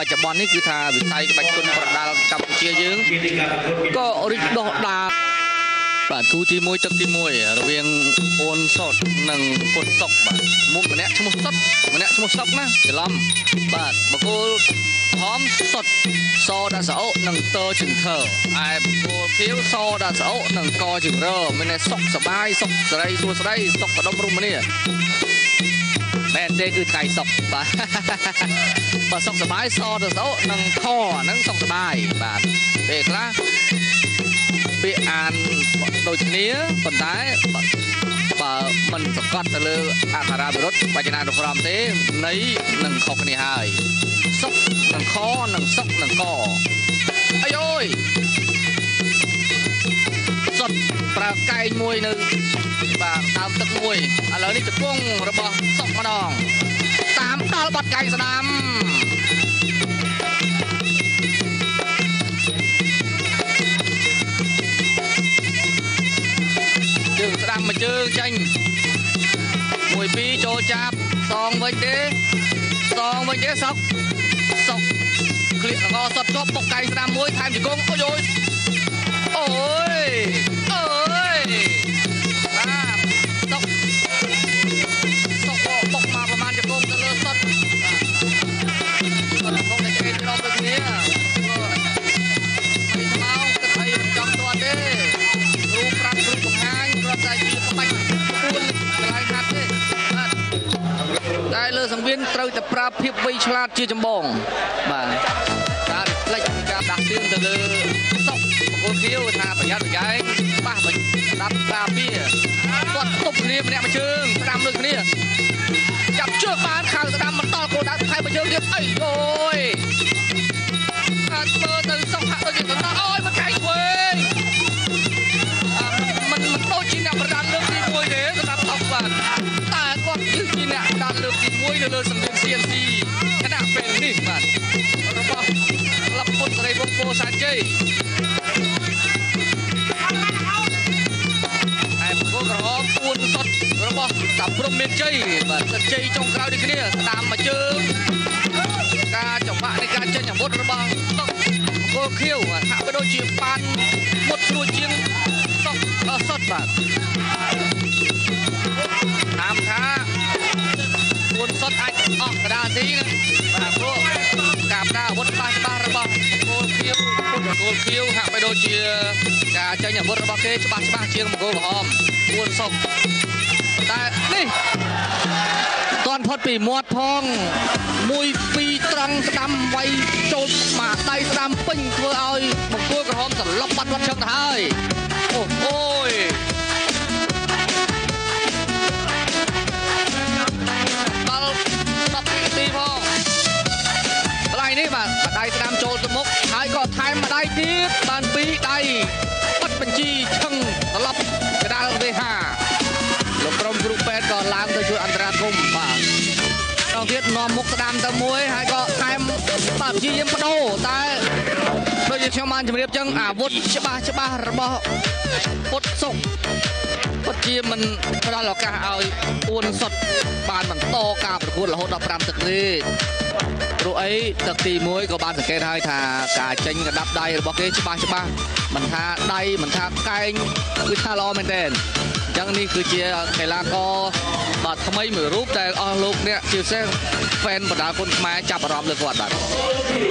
ច្ចុប្បន្ននេះគឺថាវិស័យក្បាច់គុនប្រដាល់កម្ពុជាយើងក៏រីកដុះដាលបាទគូទី1ទឹកទី1រវាងអូនសុតនិងពុតសុកបាទមុខម្នាក់ឈ្មោះសុតម្នាក់ឈ្មោះសុកណាច្រឡំបាទបកគោលហមសុតសដាក់សោនិងតជឹងធើឯបកគោលភៀវសដាក់សោនិងកជឹងរមានតែសុកសបាយសុកសេរីសួស្ដីសុកកដុំរុំនេះមែនទេគឺថ្ងៃសុកបាទបើសុកសបាយសដាក់សោនិងខហ្នឹងសុកសបាយបាទពេលខ្លះពាក្យអានដូចគ្នាប៉ុន្តែបើមិនសង្កត់ទៅលើអក្ខរាវិរុទ្ធវចនានុក្រមទេន័យនឹងខុសគ្នាហើយសុកនិងខនិងសុកនិងកអាយអើយសុតប្រើកែងមួយនៅបាទដើមទឹកមួយឥឡូវនេះជង្គង់របស់សុកម្ដងតាមដល់បាត់កែងស្ដាំជើងស្ដាំមួយជើងចាញ់1 2ចូលចាប់សងវិញទេសសុកឃ្លៀកកសុតជាប់បុកកែងស្ដាំមួយថែមជង្គង់អូយអូយបាទសុកបុកមកប្រមាណជង្គង់ទៅលើសុតបាទគាត់តែឆ្កេតដបដូចគ្នាហើយស្មោទឹកអីមិនចង់ទាត់ទេគ្រូប្រាប់គ្រូបង្ហាញគ្រាន់តែជាក្បាច់ពួនកន្លែងហាត់ទេបាទតែលើសង្វៀនត្រូវតែប្រើភាពវៃឆ្លាតជាចម្បងបាទការផ្លេចការដាស់តឿនទៅលើសុកបកគោលខៀវថាប្រយ័ត្នប្រយែងបាសដាប់ការពារគាត់ទប់គ្នាម្នាក់មួយជើងស្ដាំដូចគ្នាចាប់ជើងបានខៅស្ដាំមិនតល់គោលដៅថែមួយជើងទៀតអីអូយអាចមើលទៅសុកហាក់ដូចជាកណ្ដាលអូយមកកែងវិញមិនដូចជាអ្នកប្រដាល់លើកទី1ទេសម្រាប់សុកបាទតែគាត់គឺជាអ្នកប្រដាល់លើកទី1នៅលើសង្វៀន CNC គណៈពេលនេះបាទរបស់ក្លឹបពុទ្ធសេរីវង្សពោធិ៍សែនជ័យហើយបកគោក្រហមពួនសុតរបស់តាព្រំមានជ័យបាទទឹកជ័យចុងក្រោយដូចគ្នាស្ដាំមួយជើងការចង្វាក់នៃការចេញអាវុធរបស់សុកបកគោខៀវហាក់បីដូចជាបានមុតស្រួលជាងសុតបាទតាមថាពួនសុតអាចអស់កណ្ដាលទីបាទព្រោះការប្រើអាវុធច្បាស់របស់បកគោខៀវពុទ្ធបកគោខៀវហាក់បីដូចជាការចេញអាវុធរបស់គេច្បាស់ជាងបកគោក្រហមពួនសុកតែនេះតន់ផុតពីមាត់ផង1 2ត្រង់ស្ដាំវាយចូលមកដៃស្ដាំពេញធ្វើឲ្យបកគោក្រហមសន្លប់បាត់ឈឹងទៅហើយអូយដល់10 នាទីផងកន្លែងនេះបាទដៃស្ដាំចូលទៅមុខហើយក៏ថែមម្ដាយទៀតបាន2ដៃបាត់បញ្ជីឈឹងត្រឡប់កដាលវេហាលោកក្រុមគ្រូពេទ្យក៏ឡើងទៅជួយអន្តរាគមន៍បាទដល់ទៀតនាំមុខស្ដាំទៅមួយហើយក៏ថែមបាទព្យាយាមបដូរតែដូចជាខ្ញុំបានជម្រាបចឹងអាវុធច្បាស់របស់ពុតសុកពិតជាមិនផ្ដល់ឱកាសឲ្យពួនសុតបានបន្តការប្រកួតរហូតដល់5ទឹកទេព្រោះអីទឹកទី1ក៏បានសង្កេតហើយថាការចេញកដាប់ដៃរបស់គេច្បាស់មិនថាដៃមិនថាកែងគឺថាល្អមែនទែនអញ្ចឹងនេះគឺជាកីឡាករបាទថ្មីមួយរូបដែលអស់លោកអ្នកជាពិសេស fan បណ្ដាគុណខ្មែរចាប់អារម្មណ៍លើគាត់បាទ